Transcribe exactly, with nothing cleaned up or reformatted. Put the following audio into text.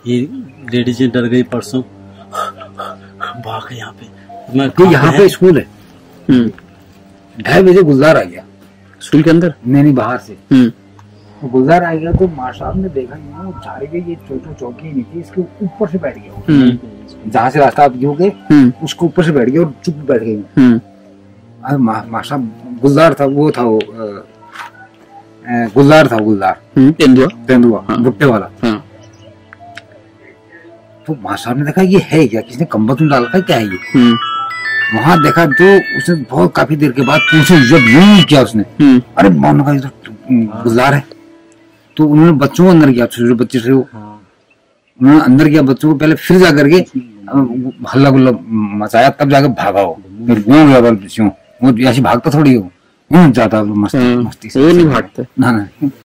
ये लेडीज डर गई परसों, भाग गई यहाँ पे। मैं तो यहाँ पे स्कूल है, ढाई बजे गुलजार आ गया स्कूल के अंदर, नहीं नहीं बाहर से। तो गुलजार आ गया तो माँ साहब ने देखा वो झाड़ी के ये छोटी चौकी नहीं थी, इसके ऊपर से बैठ गया, जहाँ से रास्ता आप गिर गए उसके ऊपर से बैठ गया और चुप बैठ गई। माँ साहब गुलजार था, वो था वो गुलजार था, गुलजार तेंदुआ तेंदुआ भुट्टे वाला। तो माँ साहब ने देखा ये है क्या, किसने कंबल डाल रखा है, क्या है ये। वहां देखा तो उसने बहुत काफी देर के बाद पूछे, जब यूं किया उसने, अरे मौन का गुलजार है। तो उन्होंने बच्चों को अंदर किया, छोटे बच्चे थे वो, उन्होंने अंदर किया बच्चों को, पहले फिर जा करके हल्ला गुल्ला मचाया, तब जाकर भागा वो, फिर गूं गया बच्चों, वो ऐसी भागता थोड़ी हो, जाता मस्ती मस्ती से, वो नहीं भागता ना ना।